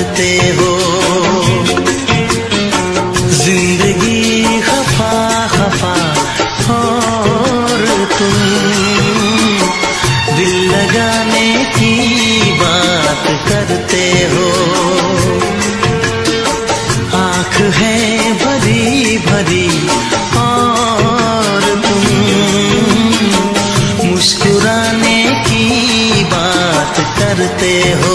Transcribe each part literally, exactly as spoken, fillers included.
करते हो। जिंदगी खफा खफा और तुम दिल लगाने की बात करते हो। आँख है भरी भरी और तुम मुस्कुराने की बात करते हो।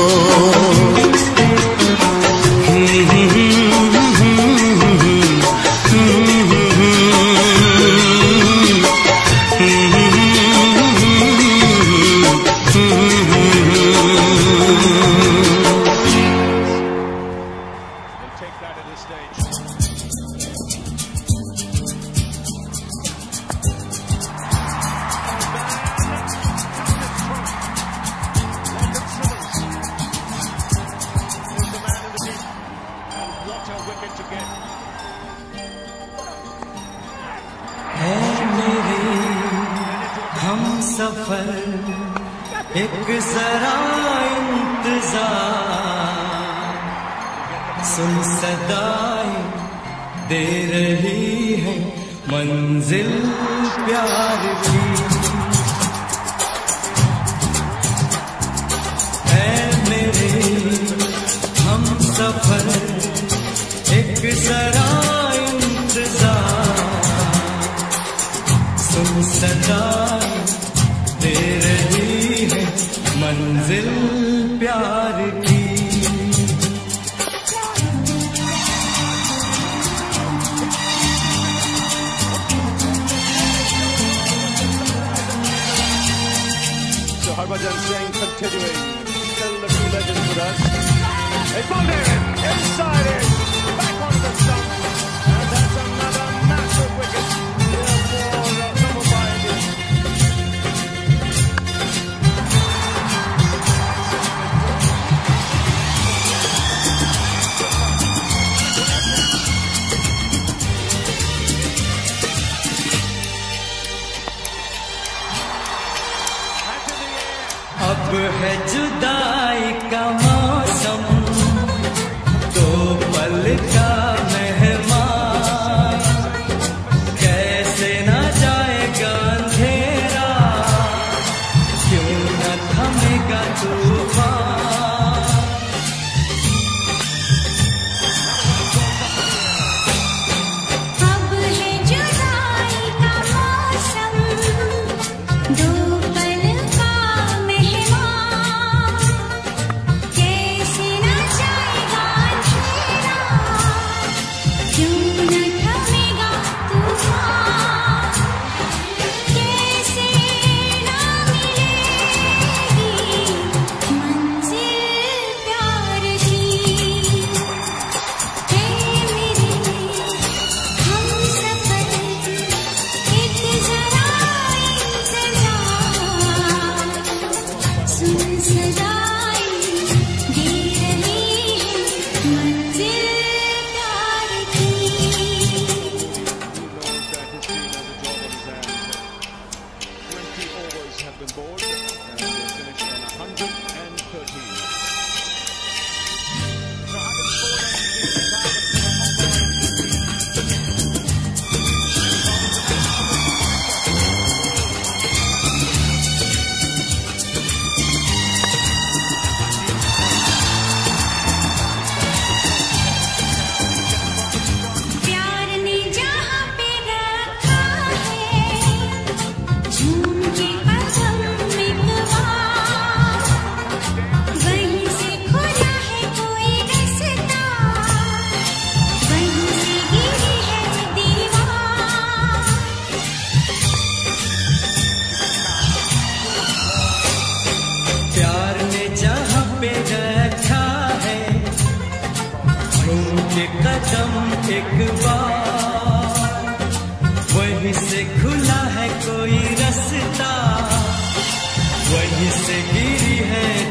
हम सफर एक जरा इंतजार, सुन सदाएं दे रही है मंजिल प्यार की। है मेरे हम सफर एक जरा इंतजार, सुन सदाएं दे रही है मंजिल प्यार की। So Harbhajan Singh continuing, still the few legends with us. They pulled it inside it, back on the stump, and that's another massive wicket. अब है जुदाई का मौसम, दो पल का मेहमान, कैसे न जाएगा अंधेरा, क्यों न थमेगा तूफान। अब है जुदाई का मौसम, दो have been bowled and they finished on one hundred thirteen. So having scored कदम एक बार, वहीं से खुला है कोई रास्ता, वहीं से गिरी है